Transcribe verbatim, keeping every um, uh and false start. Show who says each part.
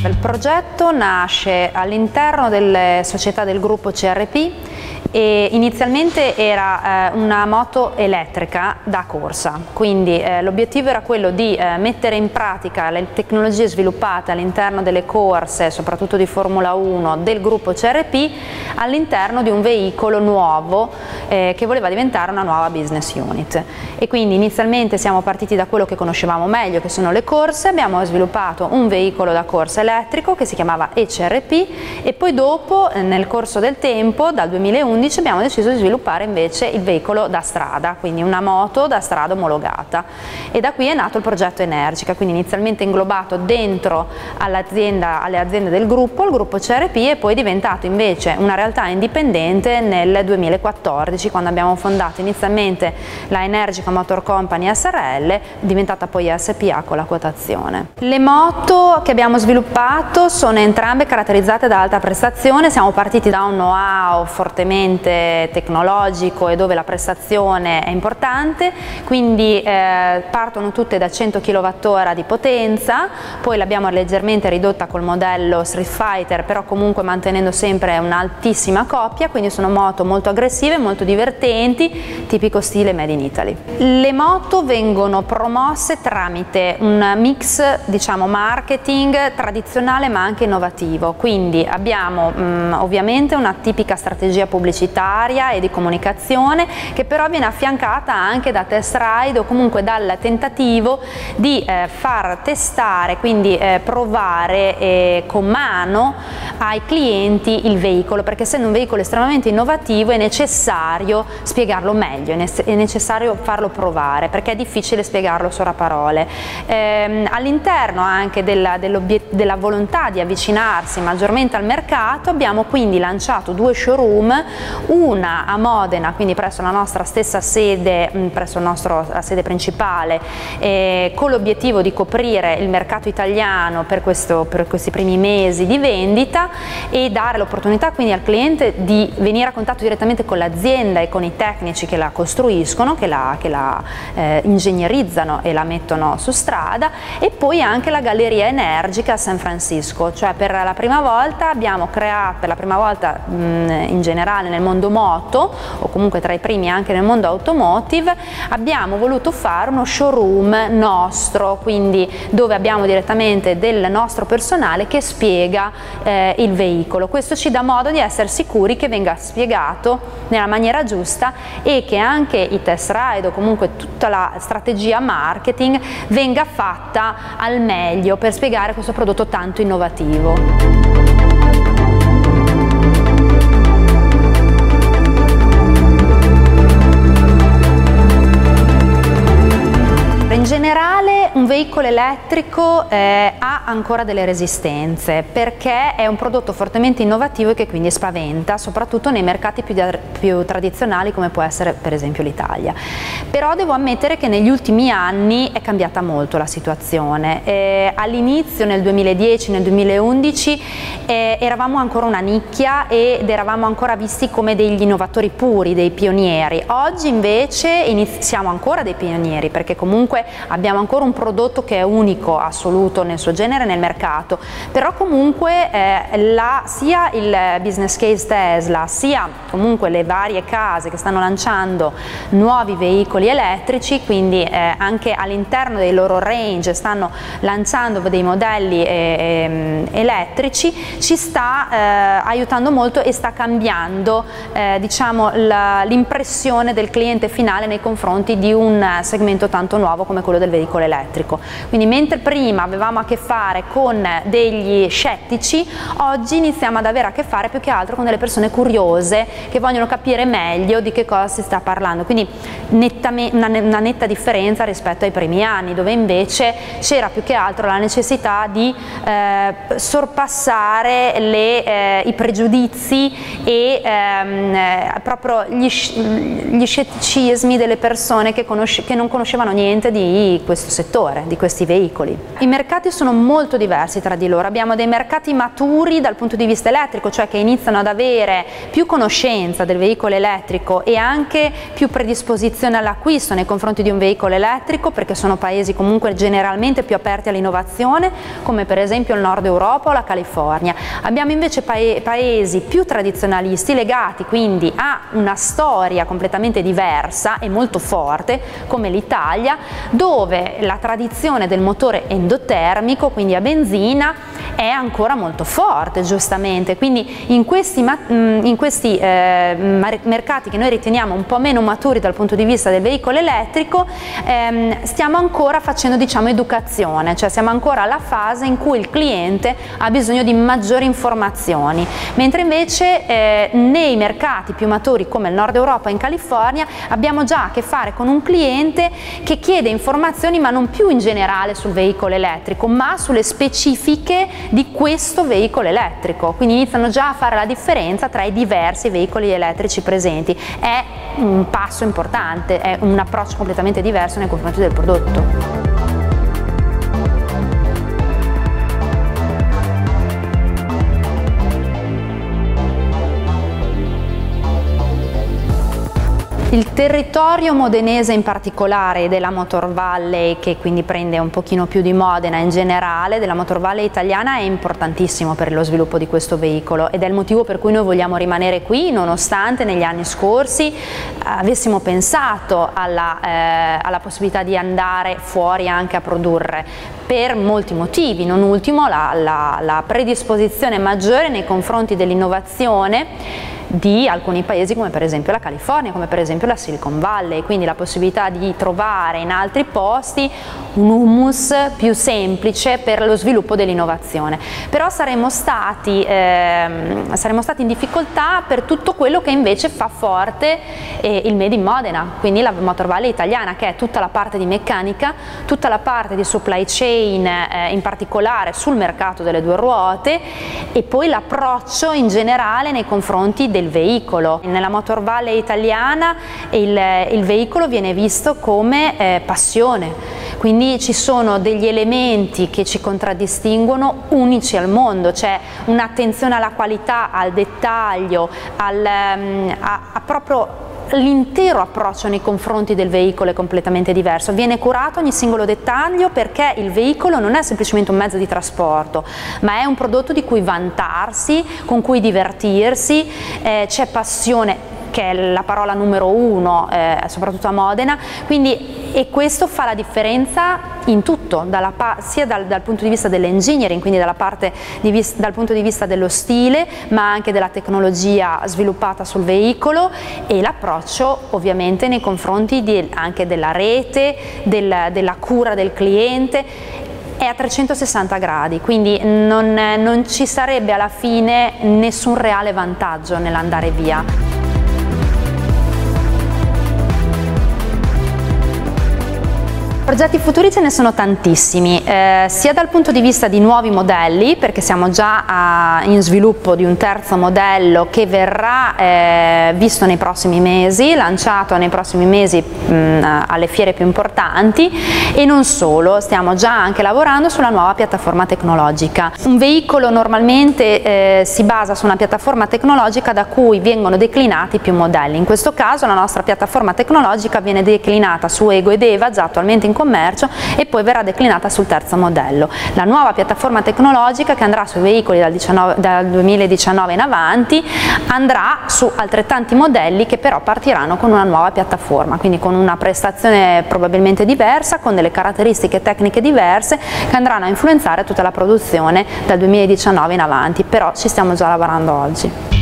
Speaker 1: Il progetto nasce all'interno delle società del gruppo C R P e inizialmente era eh, una moto elettrica da corsa, quindi eh, l'obiettivo era quello di eh, mettere in pratica le tecnologie sviluppate all'interno delle corse, soprattutto di Formula uno, del gruppo C R P all'interno di un veicolo nuovo eh, che voleva diventare una nuova business unit. E quindi inizialmente siamo partiti da quello che conoscevamo meglio, che sono le corse, abbiamo sviluppato un veicolo da corsa elettrico che si chiamava E C R P e poi dopo nel corso del tempo, dal duemilaundici, abbiamo deciso di sviluppare invece il veicolo da strada, quindi una moto da strada omologata, e da qui è nato il progetto Energica, quindi inizialmente inglobato dentro all'azienda, alle aziende del gruppo, il gruppo C R P, e poi è diventato invece una realtà indipendente nel duemilaquattordici, quando abbiamo fondato inizialmente la Energica Motor Company S R L, diventata poi S P A con la quotazione. Le moto che abbiamo sviluppato sono entrambe caratterizzate da alta prestazione, siamo partiti da un know-how fortemente tecnologico e dove la prestazione è importante, quindi eh, partono tutte da cento chilowattora di potenza, poi l'abbiamo leggermente ridotta col modello Street Fighter, però comunque mantenendo sempre un'altissima coppia, quindi sono moto molto aggressive, molto divertenti, tipico stile Made in Italy. Le moto vengono promosse tramite un mix, diciamo, marketing tradizionale ma anche innovativo, quindi abbiamo mh, ovviamente una tipica strategia pubblicitaria e di comunicazione che però viene affiancata anche da test ride o comunque dal tentativo di eh, far testare, quindi eh, provare eh, con mano ai clienti il veicolo, perché essendo un veicolo estremamente innovativo è necessario spiegarlo meglio, è necessario farlo provare perché è difficile spiegarlo solo a parole. Ehm, all'interno anche della, della volontà di avvicinarsi maggiormente al mercato abbiamo quindi lanciato due showroom, una a Modena, quindi presso la nostra stessa sede, presso la nostra sede principale, eh, con l'obiettivo di coprire il mercato italiano per, questo, per questi primi mesi di vendita e dare l'opportunità quindi al cliente di venire a contatto direttamente con l'azienda e con i tecnici che la costruiscono, che la, che la eh, ingegnerizzano e la mettono su strada, e poi anche la Galleria Energica a San Francisco, cioè per la prima volta abbiamo creato, per la prima volta mh, in generale nel mondo moto o comunque tra i primi anche nel mondo automotive, abbiamo voluto fare uno showroom nostro, quindi dove abbiamo direttamente del nostro personale che spiega eh, il veicolo. Questo ci dà modo di essere sicuri che venga spiegato nella maniera giusta e che anche i test ride o comunque tutta la strategia marketing venga fatta al meglio per spiegare questo prodotto tanto innovativo. In generale un veicolo elettrico eh, ha ancora delle resistenze perché è un prodotto fortemente innovativo e che quindi spaventa, soprattutto nei mercati più, più tradizionali come può essere per esempio l'Italia. Però devo ammettere che negli ultimi anni è cambiata molto la situazione. Eh, all'inizio nel duemiladieci, nel duemilaundici eh, eravamo ancora una nicchia ed eravamo ancora visti come degli innovatori puri, dei pionieri. Oggi invece siamo ancora dei pionieri perché comunque abbiamo ancora un prodotto che è unico, assoluto nel suo genere nel mercato, però comunque eh, la, sia il business case Tesla sia comunque le varie case che stanno lanciando nuovi veicoli elettrici, quindi eh, anche all'interno dei loro range stanno lanciando dei modelli eh, elettrici, ci sta eh, aiutando molto e sta cambiando eh, diciamo l'impressione del cliente finale nei confronti di un segmento tanto nuovo come quello del veicolo elettrico. Quindi mentre prima avevamo a che fare con degli scettici, oggi iniziamo ad avere a che fare più che altro con delle persone curiose che vogliono capire meglio di che cosa si sta parlando, quindi nettamente, una, una netta differenza rispetto ai primi anni dove invece c'era più che altro la necessità di eh, sorpassare le, eh, i pregiudizi e ehm, proprio gli, gli scetticismi delle persone che, conosce, che non conoscevano niente di questo settore. motore di questi veicoli. I mercati sono molto diversi tra di loro, abbiamo dei mercati maturi dal punto di vista elettrico, cioè che iniziano ad avere più conoscenza del veicolo elettrico e anche più predisposizione all'acquisto nei confronti di un veicolo elettrico, perché sono paesi comunque generalmente più aperti all'innovazione, come per esempio il Nord Europa o la California. Abbiamo invece pae paesi più tradizionalisti, legati quindi a una storia completamente diversa e molto forte, come l'Italia, dove la tradizione del motore endotermico, quindi a benzina, è ancora molto forte, giustamente. Quindi in questi, in questi eh, mercati che noi riteniamo un po' meno maturi dal punto di vista del veicolo elettrico, ehm, stiamo ancora facendo, diciamo, educazione, cioè siamo ancora alla fase in cui il cliente ha bisogno di maggiori informazioni, mentre invece eh, nei mercati più maturi come il Nord Europa e in California abbiamo già a che fare con un cliente che chiede informazioni, ma non più in generale sul veicolo elettrico, ma sulle specifiche di questo veicolo elettrico. Quindi iniziano già a fare la differenza tra i diversi veicoli elettrici presenti. È un passo importante, è un approccio completamente diverso nei confronti del prodotto. Il territorio modenese in particolare, della Motor Valley, che quindi prende un pochino più di Modena in generale, della Motor Valley italiana, è importantissimo per lo sviluppo di questo veicolo ed è il motivo per cui noi vogliamo rimanere qui, nonostante negli anni scorsi avessimo pensato alla, eh, alla possibilità di andare fuori anche a produrre, per molti motivi, non ultimo la, la, la predisposizione maggiore nei confronti dell'innovazione di alcuni paesi come per esempio la California, come per esempio la Silicon Valley, quindi la possibilità di trovare in altri posti un humus più semplice per lo sviluppo dell'innovazione. Però saremmo stati, ehm, saremmo stati in difficoltà per tutto quello che invece fa forte eh, il Made in Modena, quindi la Motor Valley italiana, che è tutta la parte di meccanica, tutta la parte di supply chain, eh, in particolare sul mercato delle due ruote, e poi l'approccio in generale nei confronti del veicolo. Nella Motor Valley italiana il, il veicolo viene visto come eh, passione, quindi ci sono degli elementi che ci contraddistinguono unici al mondo, c'è un'attenzione alla qualità, al dettaglio, al, a, a proprio l'intero approccio nei confronti del veicolo è completamente diverso, viene curato ogni singolo dettaglio, perché il veicolo non è semplicemente un mezzo di trasporto, ma è un prodotto di cui vantarsi, con cui divertirsi, eh, c'è passione, che è la parola numero uno, eh, soprattutto a Modena, quindi, e questo fa la differenza in tutto, dalla, sia dal, dal punto di vista dell'engineering, quindi dalla parte di vis, dal punto di vista dello stile, ma anche della tecnologia sviluppata sul veicolo, e l'approccio ovviamente nei confronti di, anche della rete, del, della cura del cliente. È a trecentosessanta gradi, quindi non, non ci sarebbe alla fine nessun reale vantaggio nell'andare via. Progetti futuri ce ne sono tantissimi, eh, sia dal punto di vista di nuovi modelli, perché siamo già a, in sviluppo di un terzo modello che verrà eh, visto nei prossimi mesi, lanciato nei prossimi mesi mh, alle fiere più importanti, e non solo, stiamo già anche lavorando sulla nuova piattaforma tecnologica. Un veicolo normalmente eh, si basa su una piattaforma tecnologica da cui vengono declinati più modelli. In questo caso la nostra piattaforma tecnologica viene declinata su Ego ed Eva, già attualmente in commercio, e poi verrà declinata sul terzo modello. La nuova piattaforma tecnologica, che andrà sui veicoli dal, diciannove, dal duemiladiciannove in avanti, andrà su altrettanti modelli che però partiranno con una nuova piattaforma, quindi con una prestazione probabilmente diversa, con delle caratteristiche tecniche diverse che andranno a influenzare tutta la produzione dal duemiladiciannove in avanti, però ci stiamo già lavorando oggi.